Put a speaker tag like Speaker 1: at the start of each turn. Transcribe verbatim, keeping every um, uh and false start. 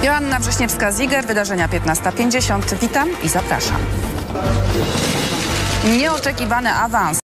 Speaker 1: Joanna Wrześniewska-Ziger, wydarzenia piętnasta pięćdziesiąt. Witam i zapraszam. Nieoczekiwany awans.